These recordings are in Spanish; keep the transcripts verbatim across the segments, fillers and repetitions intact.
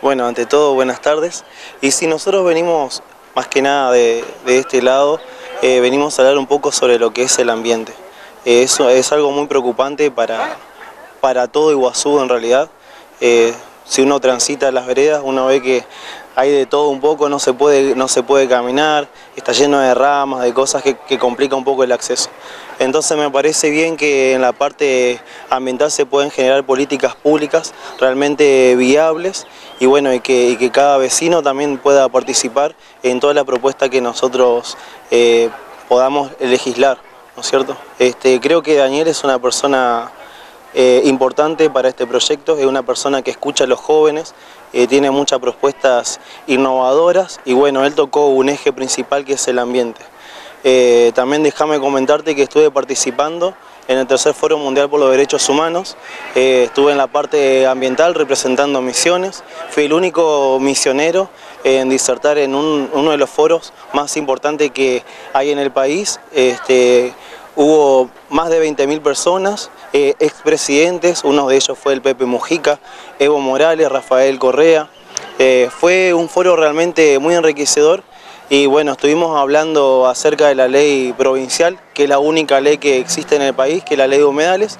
Bueno, ante todo, buenas tardes. Y si nosotros venimos más que nada de, de este lado, eh, venimos a hablar un poco sobre lo que es el ambiente. Eh, eso es algo muy preocupante para, para todo Iguazú en realidad. Eh, si uno transita las veredas, uno ve que hay de todo un poco, no se puede, no se puede caminar, está lleno de ramas, de cosas que, que complica un poco el acceso. Entonces me parece bien que en la parte ambiental se pueden generar políticas públicas realmente viables y bueno, y que, y que cada vecino también pueda participar en toda la propuesta que nosotros eh, podamos legislar, ¿no es cierto? Este, creo que Daniel es una persona Eh, importante para este proyecto, es una persona que escucha a los jóvenes, eh, tiene muchas propuestas innovadoras y bueno, él tocó un eje principal que es el ambiente. Eh, también déjame comentarte que estuve participando en el tercer Foro Mundial por los Derechos Humanos, eh, estuve en la parte ambiental representando misiones, fui el único misionero en disertar en un, uno de los foros más importantes que hay en el país. Este, Hubo más de veinte mil personas, eh, expresidentes, uno de ellos fue el Pepe Mujica, Evo Morales, Rafael Correa. Eh, fue un foro realmente muy enriquecedor y bueno, estuvimos hablando acerca de la ley provincial, que es la única ley que existe en el país, que es la ley de humedales.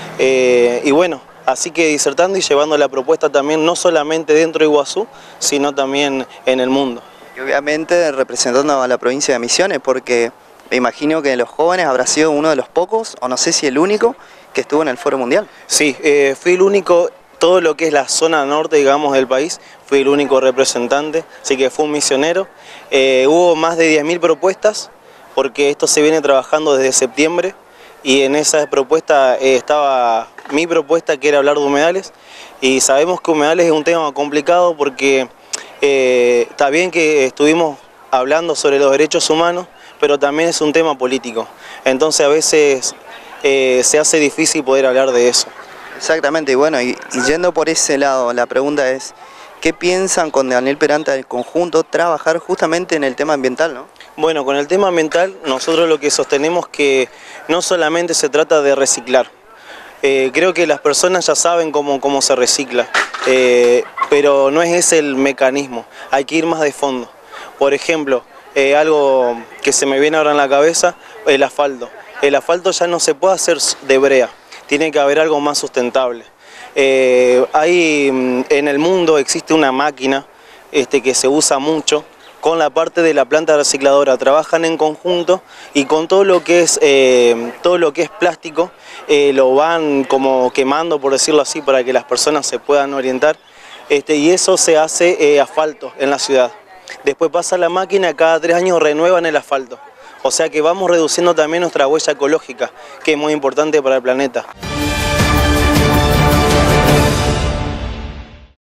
Eh, y bueno, así que disertando y llevando la propuesta también no solamente dentro de Iguazú, sino también en el mundo. Y obviamente representando a la provincia de Misiones, porque me imagino que de los jóvenes habrá sido uno de los pocos, o no sé si el único, que estuvo en el Foro Mundial. Sí, eh, fui el único, todo lo que es la zona norte, digamos, del país, fui el único representante, así que fue un misionero. Eh, hubo más de diez mil propuestas, porque esto se viene trabajando desde septiembre, y en esa propuesta eh, estaba mi propuesta, que era hablar de humedales, y sabemos que humedales es un tema complicado porque eh, está bien que estuvimos hablando sobre los derechos humanos, pero también es un tema político, entonces a veces eh, se hace difícil poder hablar de eso. Exactamente, y bueno, y, y yendo por ese lado, la pregunta es, ¿qué piensan con Daniel Peranta del conjunto trabajar justamente en el tema ambiental, no? Bueno, con el tema ambiental nosotros lo que sostenemos que no solamente se trata de reciclar, eh, creo que las personas ya saben cómo, cómo se recicla, eh, pero no es ese el mecanismo, hay que ir más de fondo. Por ejemplo, Eh, algo que se me viene ahora en la cabeza, el asfalto. El asfalto ya no se puede hacer de brea, tiene que haber algo más sustentable. Eh, hay, en el mundo existe una máquina este, que se usa mucho con la parte de la planta recicladora, trabajan en conjunto y con todo lo que es, eh, todo lo que es plástico eh, lo van como quemando, por decirlo así, para que las personas se puedan orientar, este, y eso se hace eh, asfalto en la ciudad. Después pasa la máquina, cada tres años renuevan el asfalto. O sea que vamos reduciendo también nuestra huella ecológica, que es muy importante para el planeta.